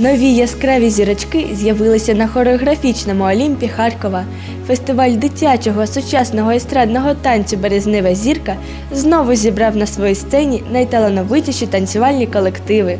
Нові яскраві зірочки з'явилися на хореографічному Олімпі Харкова. Фестиваль дитячого сучасного естрадного танцю «Березнева зірка» знову зібрав на своїй сцені найталановитіші танцювальні колективи.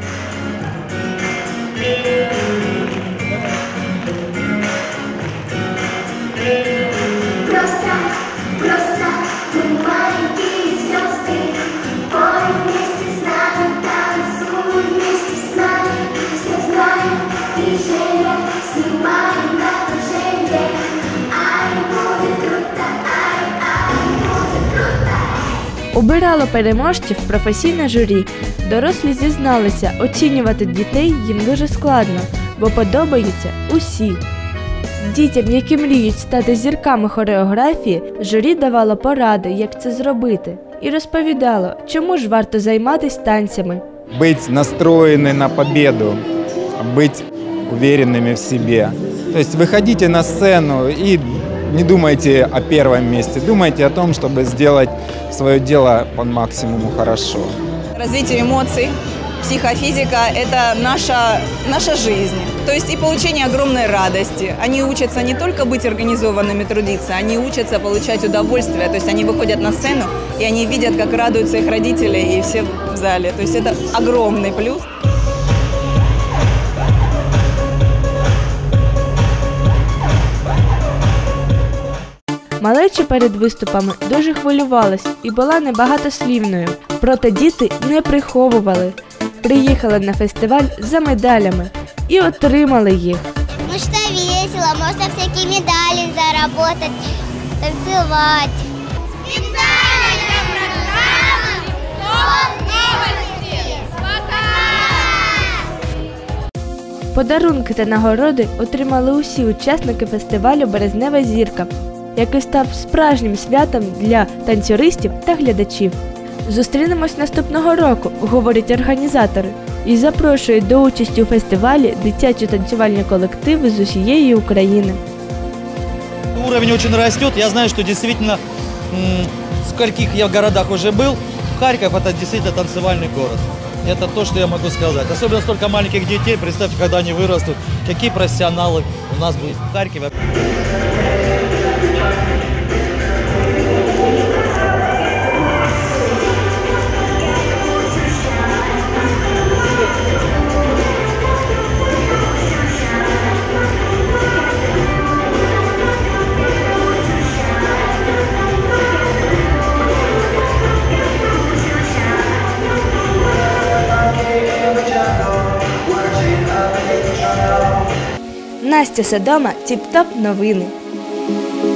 Обирало переможців професійне журі. Дорослі зізналися, оцінювати дітей їм дуже складно, бо подобаються усі. Дітям, які мріють стати зірками хореографії, журі давало поради, як це зробити. І розповідало, чому ж варто займатися танцями. Бути настроєними на перемогу, бути впевненими в собі. Тобто виходіть на сцену і не думайте о первом месте, думайте о том, чтобы сделать свое дело по максимуму хорошо. Развитие эмоций, психофизика – это наша жизнь. То есть и получение огромной радости. Они учатся не только быть организованными, трудиться, они учатся получать удовольствие. То есть они выходят на сцену, и они видят, как радуются их родители и все в зале. То есть это огромный плюс. Малеча перед виступами дуже хвилювалась і була небагатослівною. Проте діти не приховували. Приїхали на фестиваль за медалями і отримали їх. Ну що весело, можна всякі медалі заробити, танцювати. Спеціальна програма «Топ новості». Пока! Подарунки та нагороди отримали усі учасники фестивалю «Березнева зірка», який став справжнім святом для танцюристів та глядачів. Зустрінемось наступного року, говорять організатори, і запрошують до участі у фестивалі дитячі танцювальні колективи з усієї України. Уровень очень растет. Я знаю, что действительно, в скольких я в городах уже был, Харьков – это действительно танцевальный город. Это то, что я могу сказать. Особенно столько маленьких детей, представьте, когда они вырастут, какие профессионалы у нас будут в Харькове. Настя Содома, Тіп-Топ новини.